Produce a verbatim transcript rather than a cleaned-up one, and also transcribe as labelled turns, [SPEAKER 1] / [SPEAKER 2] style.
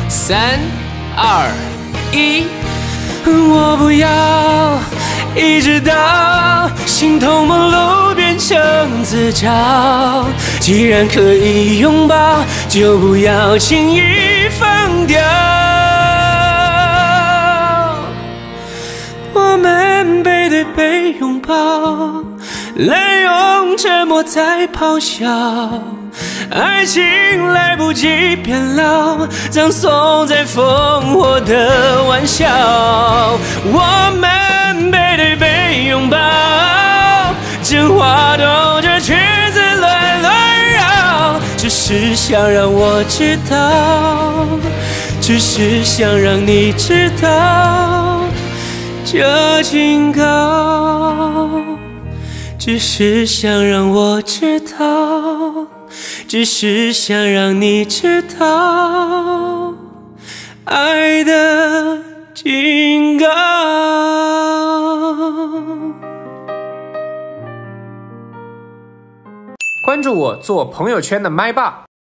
[SPEAKER 1] 三、二、一，我不要一直到心痛陌路变成自嘲。既然可以拥抱，就不要轻易放掉。我们背对背拥抱，滥用沉默在咆哮，爱情来不及变老，葬送在烽火的玩笑。我们背对背拥抱，真话兜着圈子乱乱绕，只是想让我知道，只是想让你知道，这警告，只是想让我知道，只是想让你知道，爱的警告。
[SPEAKER 2] 关注我，做朋友圈的麦霸。